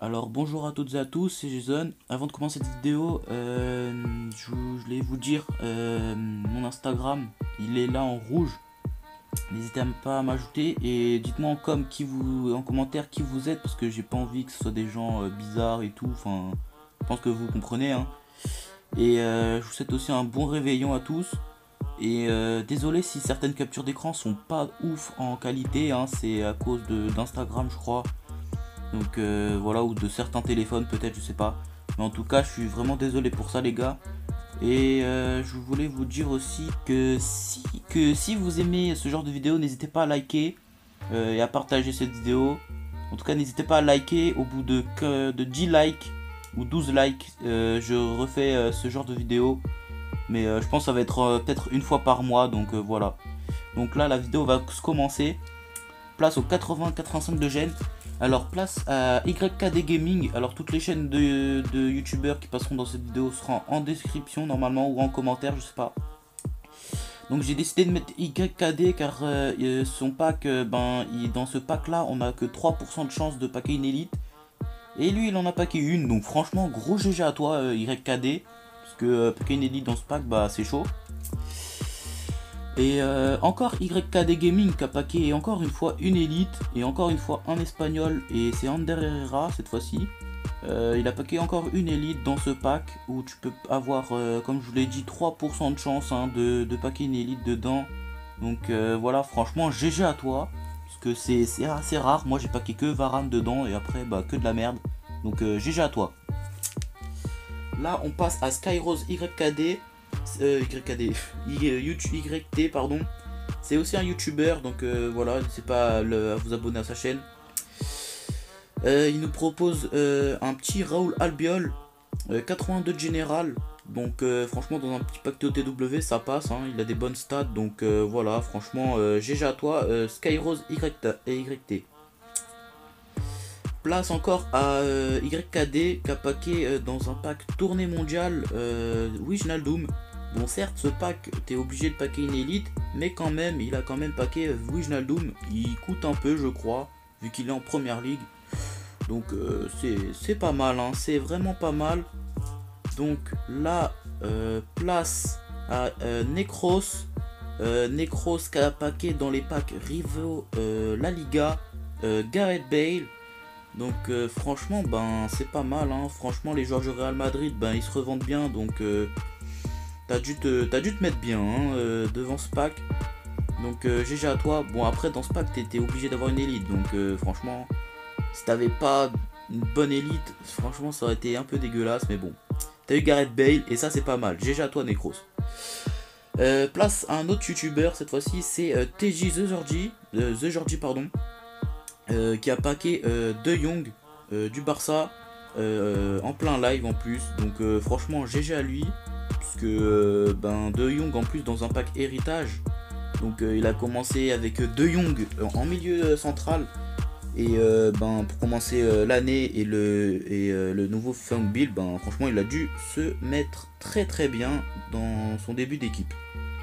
Alors bonjour à toutes et à tous, c'est Jason. Avant de commencer cette vidéo, je voulais vous dire mon Instagram, il est là en rouge. N'hésitez pas à m'ajouter et dites-moi en commentaire qui vous êtes parce que j'ai pas envie que ce soit des gens bizarres et tout. Enfin, je pense que vous comprenez. Hein. Et je vous souhaite aussi un bon réveillon à tous. Et désolé si certaines captures d'écran sont pas ouf en qualité, hein, c'est à cause d'Instagram je crois. Donc voilà, ou de certains téléphones peut-être, je sais pas. Mais en tout cas, je suis vraiment désolé pour ça les gars. Et je voulais vous dire aussi que si vous aimez ce genre de vidéo, n'hésitez pas à liker et à partager cette vidéo. En tout cas, n'hésitez pas à liker. Au bout de 10 likes ou 12 likes, je refais ce genre de vidéo. Mais je pense que ça va être peut-être une fois par mois, donc voilà. Donc là, la vidéo va se commencer. Place au 80-85 de gêne. Alors place à YKD Gaming. Alors toutes les chaînes de youtubeurs qui passeront dans cette vidéo seront en description normalement ou en commentaire, je sais pas. Donc j'ai décidé de mettre YKD car son pack, dans ce pack là on a que 3% de chance de packer une élite. Et lui il en a packé une, donc franchement gros GG à toi YKD. Parce que packer une élite dans ce pack bah c'est chaud. Et encore YKD Gaming qui a packé encore une fois une élite et encore une fois un espagnol et c'est Ander Herrera cette fois-ci. Il a packé encore une élite dans ce pack où tu peux avoir, comme je vous l'ai dit, 3% de chance hein, de packer une élite dedans. Donc voilà, franchement GG à toi. Parce que c'est assez rare, moi j'ai packé que Varane dedans et après bah que de la merde. Donc GG à toi. Là on passe à Skyrose YKD. YT pardon, c'est aussi un youtubeur donc voilà, n'hésitez pas à vous abonner à sa chaîne. Il nous propose un petit Raoul Albiol 82 de général, donc franchement dans un petit pack TOTW ça passe hein, il a des bonnes stats donc voilà franchement GG à toi Skyrose YT. Place encore à YKD qui a packé dans un pack tournée mondiale Wijnaldum. Bon certes ce pack t'es obligé de packer une élite, mais quand même il a quand même packé Wijnaldum. Il coûte un peu je crois, vu qu'il est en première ligue. Donc c'est pas mal, hein, c'est vraiment pas mal. Donc là place à Necros. Necros qui a packé dans les packs rivaux La Liga, Gareth Bale. Donc franchement ben c'est pas mal hein. Franchement les joueurs du Real Madrid ben ils se revendent bien donc t'as dû te mettre bien hein, devant ce pack. Donc GG à toi. Bon après dans ce pack t'étais obligé d'avoir une élite donc franchement si t'avais pas une bonne élite franchement ça aurait été un peu dégueulasse mais bon. T'as eu Gareth Bale et ça c'est pas mal. GG à toi Necros. Place à un autre youtubeur cette fois-ci c'est TJ The Georgie pardon. Qui a packé De Jong du Barça en plein live en plus donc franchement GG à lui puisque De Jong en plus dans un pack héritage donc il a commencé avec De Jong en milieu central et pour commencer l'année et le nouveau Funk Bill franchement il a dû se mettre très bien dans son début d'équipe.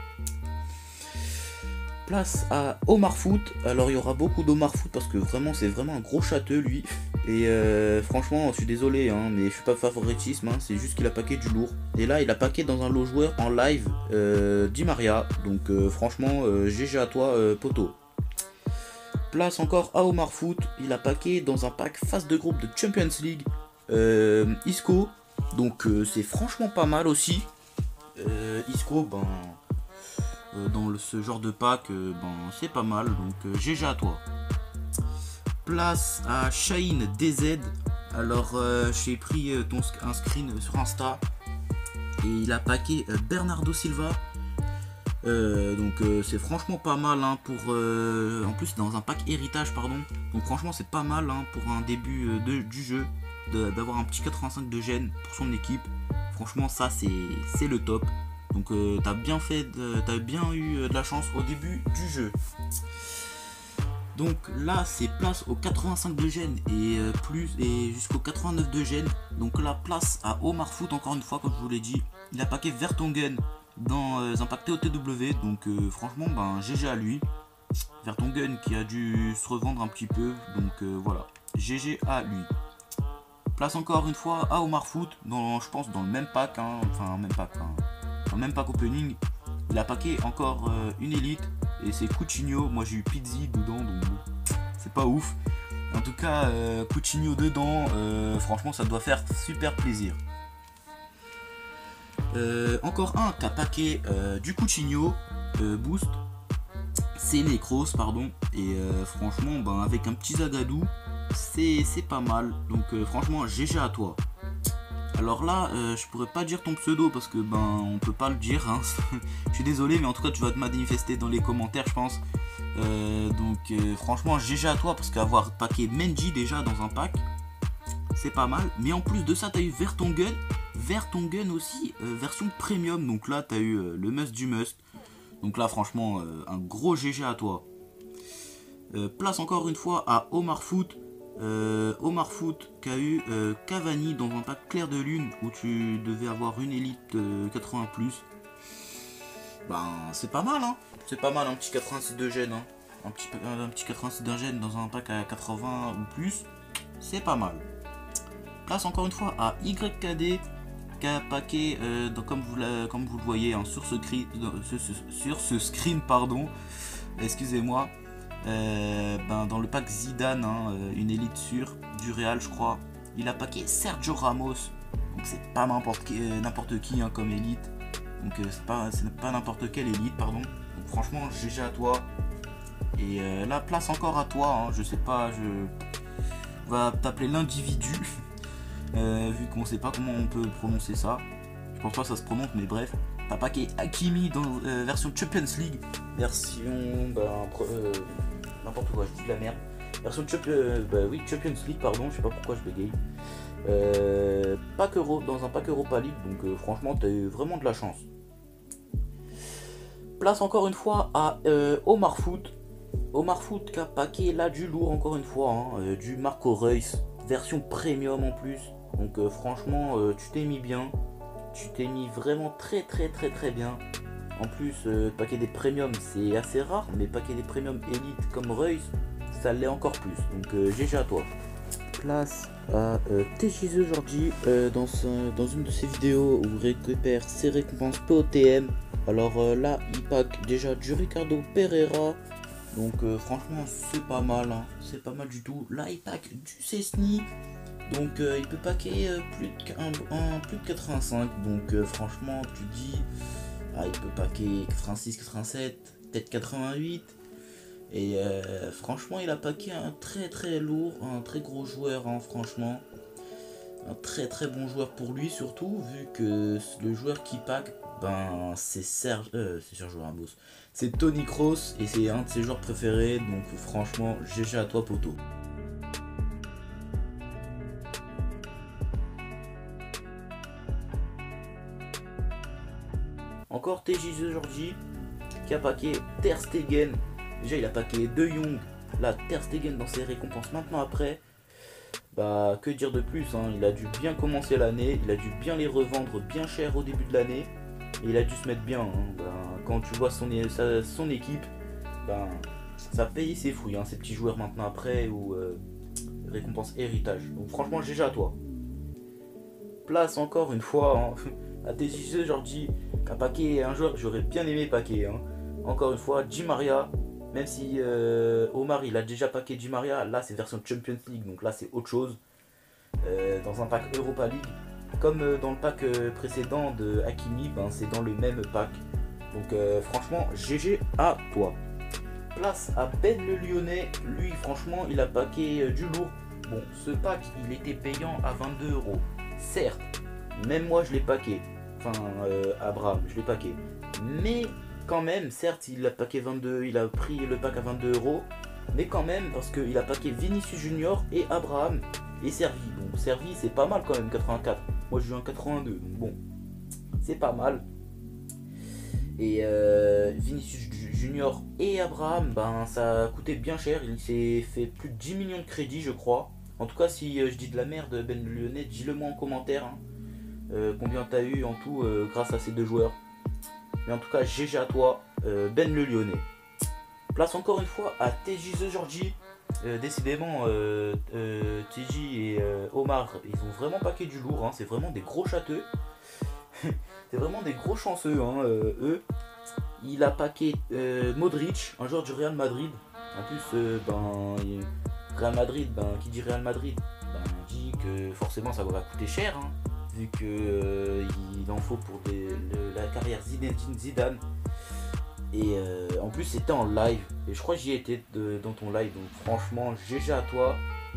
Place à Omar Foot. Alors il y aura beaucoup d'Omar Foot parce que vraiment c'est vraiment un gros châteux lui. Et franchement je suis désolé hein, mais je suis pas favoritisme hein, c'est juste qu'il a packé du lourd. Et là il a packé dans un lot joueur en live Di Maria. Donc franchement GG à toi poto. Place encore à Omar Foot. Il a packé dans un pack phase de groupe de Champions League Isco. Donc c'est franchement pas mal aussi. Isco dans ce genre de pack c'est pas mal donc GG à toi. Place à Shaheen DZ. Alors j'ai pris un screen sur Insta et il a packé Bernardo Silva donc c'est franchement pas mal hein, pour en plus dans un pack héritage pardon donc franchement c'est pas mal hein, pour un début du jeu d'avoir un petit 85 de gêne pour son équipe. Franchement ça c'est le top. Donc t'as bien eu de la chance au début du jeu. Donc là c'est place au 85 de gêne et jusqu'au 89 de gêne. Donc là place à Omar Foot encore une fois comme je vous l'ai dit. Il a packé Vertonghen dans un pack TOTW. Donc franchement GG à lui. Vertonghen qui a dû se revendre un petit peu. Donc voilà. GG à lui. Place encore une fois à Omar Foot, je pense dans le même pack, hein, dans le même pack opening. Il a packé encore une élite et c'est Coutinho. Moi j'ai eu Pizzi dedans, donc bon, c'est pas ouf. En tout cas, Coutinho dedans, franchement ça doit faire super plaisir. Encore un qui a packé du Coutinho boost, c'est Necros, pardon. Et franchement, ben, avec un petit Zagadou, c'est pas mal. Donc franchement, GG à toi. Alors là, je pourrais pas dire ton pseudo parce que ben on peut pas le dire. Hein. Je suis désolé, mais en tout cas tu vas te manifester dans les commentaires, je pense. Donc franchement, GG à toi parce qu'avoir packé Mendy déjà dans un pack, c'est pas mal. Mais en plus de ça, t'as eu Vertonghen aussi, version premium. Donc là, t'as eu le must du must. Donc là, franchement, un gros GG à toi. Place encore une fois à Omar Foot. Omar Foot qui a eu Cavani dans un pack clair de lune où tu devais avoir une élite 80+. Ben, c'est pas mal, hein. C'est pas mal, un petit 86 de gène. Hein. Un petit 86 d'un gène dans un pack à 80 ou plus. C'est pas mal. Place encore une fois à YKD qui a packé, comme vous le voyez hein, sur ce screen, pardon, excusez-moi, dans le pack Zidane, hein, une élite sûre du Real, je crois. Il a packé Sergio Ramos, donc c'est pas n'importe qui hein, comme élite, donc c'est pas n'importe quelle élite, pardon. Donc franchement, GG à toi. Et la place encore à toi, hein, je sais pas, on va t'appeler l'individu. Vu qu'on sait pas comment on peut prononcer ça, je pense pas que ça se prononce, mais bref, t'as packé Hakimi dans version Champions League, n'importe quoi, je dis de la merde, version Champions League, pardon, je sais pas pourquoi je bégaye, pack Euro, dans un pack Europa League, donc franchement t'as eu vraiment de la chance. Place encore une fois à Omar Foot qui a packé là du lourd encore une fois, hein, du Marco Reus, version premium en plus. Donc franchement tu t'es mis bien, tu t'es mis vraiment très bien. En plus paquet des premiums c'est assez rare, mais paquet des premiums élite comme Reus ça l'est encore plus. Donc GG à toi. Place à TJZ Georgie dans une de ses vidéos où il récupère ses récompenses POTM. Alors là il pack déjà du Ricardo Pereira. Donc franchement c'est pas mal, hein. C'est pas mal du tout. Là il pack du Cessny. Donc il peut packer plus de 85. Donc franchement tu dis il peut packer 86, 87, peut-être 88. Et franchement il a packé un très lourd, un très gros joueur, hein, franchement. Un très bon joueur pour lui surtout, vu que le joueur qui pack, ben c'est Sergio Ramos. C'est Toni Kroos et c'est un de ses joueurs préférés. Donc franchement GG à toi poto. Encore TJZ Georgie qui a packé Ter Stegen. Déjà il a packé De Jong. Là Ter Stegen dans ses récompenses maintenant après. Bah que dire de plus hein. Il a dû bien commencer l'année. Il a dû bien les revendre bien cher au début de l'année. Et il a dû se mettre bien. Hein. Bah, quand tu vois son équipe, bah, ça paye ses fouilles. Hein, ces petits joueurs maintenant après ou récompense héritage. Donc franchement GG à toi. Place encore une fois hein, à TJZ Georgie qui a packé un joueur que j'aurais bien aimé packer. Hein. Encore une fois, Di Maria. Même si Omar il a déjà packé Di Maria, là c'est version Champions League, donc là c'est autre chose. Dans un pack Europa League, comme dans le pack précédent de Hakimi, ben, c'est dans le même pack. Donc franchement, GG à toi. Place à Ben le Lyonnais, lui franchement il a packé du lourd. Bon, ce pack il était payant à 22 €. Certes, même moi je l'ai packé. Enfin, Abraham, je l'ai packé. Mais quand même, certes, il a packé 22, il a pris le pack à 22 €. Mais quand même, parce qu'il a packé Vinicius Junior et Abraham et Servi. Donc Servi, c'est pas mal quand même, 84. Moi, j'ai eu un 82, donc bon, c'est pas mal. Et Vinicius Junior et Abraham, ben ça a coûté bien cher. Il s'est fait plus de 10 millions de crédits, je crois. En tout cas, si je dis de la merde, Ben le Lyonnais, dis-le moi en commentaire. Hein. Combien t'as eu en tout grâce à ces deux joueurs. Mais en tout cas, GG à toi, Ben le Lyonnais. Place encore une fois à TJZ Georgie Décidément, TJ et Omar, ils ont vraiment paqué du lourd, hein. C'est vraiment des gros châteux. C'est vraiment des gros chanceux, hein, eux. Il a paqué Modric, un joueur du Real Madrid. En plus, Real Madrid, qui dit Real Madrid, dit que forcément ça va coûter cher, hein, vu que il en faut pour la carrière Zinedine Zidane. Et en plus c'était en live, et je crois que j'y étais dans ton live, donc franchement GG à toi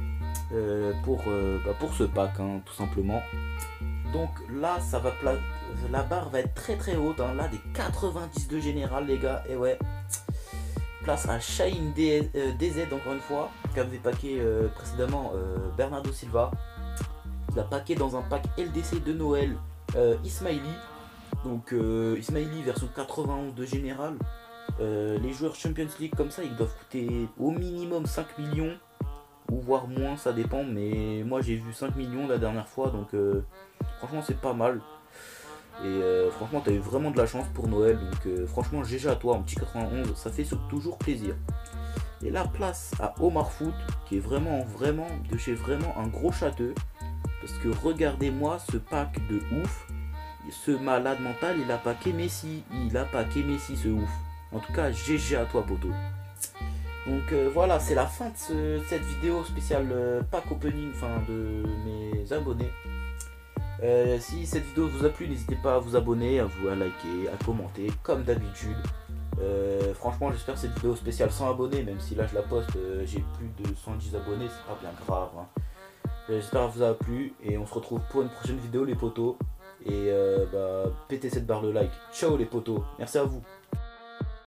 pour ce pack, hein, tout simplement. Donc là la barre va être très très haute, hein, là des 90 de général les gars, et ouais. Place à Shaheen DZ encore une fois, qui avait packé précédemment Bernardo Silva. Il a packé dans un pack LDC de Noël Ismaili. Donc Ismaili version 91 de général. Les joueurs Champions League comme ça, ils doivent coûter au minimum 5 millions. Ou voire moins, ça dépend. Mais moi j'ai vu 5 millions la dernière fois. Donc franchement c'est pas mal. Et franchement t'as eu vraiment de la chance pour Noël. Donc franchement GG à toi, un petit 91, ça fait toujours plaisir. Et la place à Omar Foot, qui est vraiment de chez vraiment un gros châteux. Parce que regardez-moi ce pack de ouf. Ce malade mental, il a paqué Messi. Il a paqué Messi, ce ouf. En tout cas, GG à toi, poto. Donc voilà, c'est la fin de cette vidéo spéciale pack opening, de mes abonnés. Si cette vidéo vous a plu, n'hésitez pas à vous abonner, à liker, à commenter, comme d'habitude. Franchement, j'espère que cette vidéo spéciale 100 abonnés, même si là je la poste, j'ai plus de 110 abonnés, c'est pas bien grave, hein. J'espère que ça vous a plu, et on se retrouve pour une prochaine vidéo les potos. Et pétez cette barre de like. Ciao les potos, merci à vous.